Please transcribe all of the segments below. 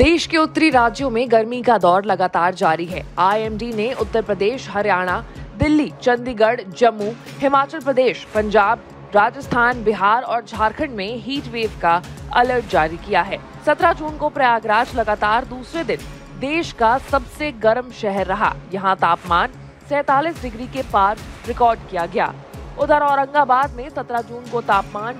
देश के उत्तरी राज्यों में गर्मी का दौर लगातार जारी है। आईएमडी ने उत्तर प्रदेश, हरियाणा, दिल्ली, चंडीगढ़, जम्मू, हिमाचल प्रदेश, पंजाब, राजस्थान, बिहार और झारखंड में हीट वेव का अलर्ट जारी किया है। 17 जून को प्रयागराज लगातार दूसरे दिन देश का सबसे गर्म शहर रहा। यहाँ तापमान 47 डिग्री के पार रिकॉर्ड किया गया। उधर औरंगाबाद में 17 जून को तापमान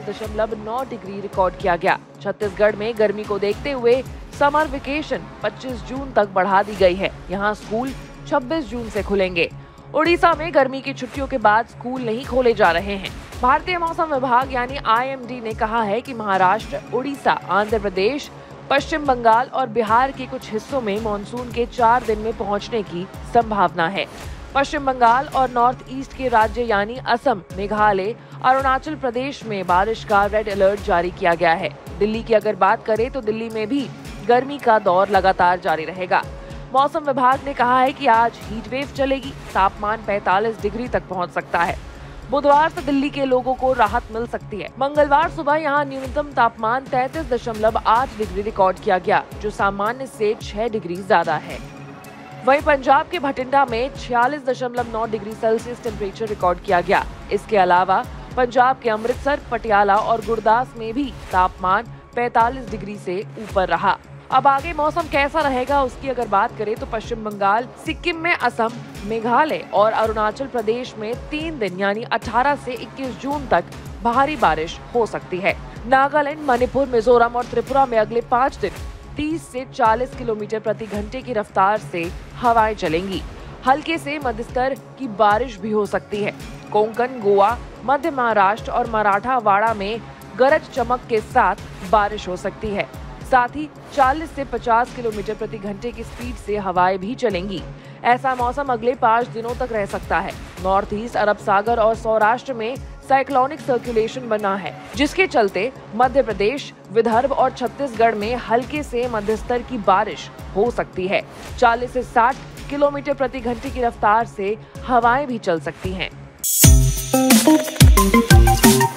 46.9 डिग्री रिकॉर्ड किया गया। छत्तीसगढ़ में गर्मी को देखते हुए समर वेकेशन 25 जून तक बढ़ा दी गई है। यहाँ स्कूल 26 जून से खुलेंगे। उड़ीसा में गर्मी की छुट्टियों के बाद स्कूल नहीं खोले जा रहे हैं। भारतीय मौसम विभाग यानी आईएमडी ने कहा है कि महाराष्ट्र, उड़ीसा, आंध्र प्रदेश, पश्चिम बंगाल और बिहार के कुछ हिस्सों में मानसून के 4 दिन में पहुंचने की संभावना है। पश्चिम बंगाल और नॉर्थ ईस्ट के राज्य यानी असम, मेघालय, अरुणाचल प्रदेश में बारिश का रेड अलर्ट जारी किया गया है। दिल्ली की अगर बात करें तो दिल्ली में भी गर्मी का दौर लगातार जारी रहेगा। मौसम विभाग ने कहा है कि आज हीट वेव चलेगी। तापमान 45 डिग्री तक पहुंच सकता है। बुधवार से दिल्ली के लोगों को राहत मिल सकती है। मंगलवार सुबह यहां न्यूनतम तापमान 33.8 डिग्री रिकॉर्ड किया गया, जो सामान्य से 6 डिग्री ज्यादा है। वहीं पंजाब के भटिंडा में 46.9 डिग्री सेल्सियस टेम्परेचर रिकॉर्ड किया गया। इसके अलावा पंजाब के अमृतसर, पटियाला और गुरदास में भी तापमान 45 डिग्री से ऊपर रहा। अब आगे मौसम कैसा रहेगा उसकी अगर बात करें तो पश्चिम बंगाल, सिक्किम में, असम, मेघालय और अरुणाचल प्रदेश में 3 दिन यानी 18 से 21 जून तक भारी बारिश हो सकती है। नागालैंड, मणिपुर, मिजोरम और त्रिपुरा में अगले 5 दिन 30 से 40 किलोमीटर प्रति घंटे की रफ्तार से हवाएं चलेंगी। हल्के से मध्यस्तर की बारिश भी हो सकती है। कोंकण, गोवा, मध्य महाराष्ट्र और मराठावाड़ा में गरज चमक के साथ बारिश हो सकती है। साथ ही 40 से 50 किलोमीटर प्रति घंटे की स्पीड से हवाएं भी चलेंगी। ऐसा मौसम अगले 5 दिनों तक रह सकता है। नॉर्थ ईस्ट, अरब सागर और सौराष्ट्र में साइक्लोनिक सर्कुलेशन बना है, जिसके चलते मध्य प्रदेश, विदर्भ और छत्तीसगढ़ में हल्के से मध्यस्तर की बारिश हो सकती है। 40 से 60 किलोमीटर प्रति घंटे की रफ्तार से हवाएं भी चल सकती हैं।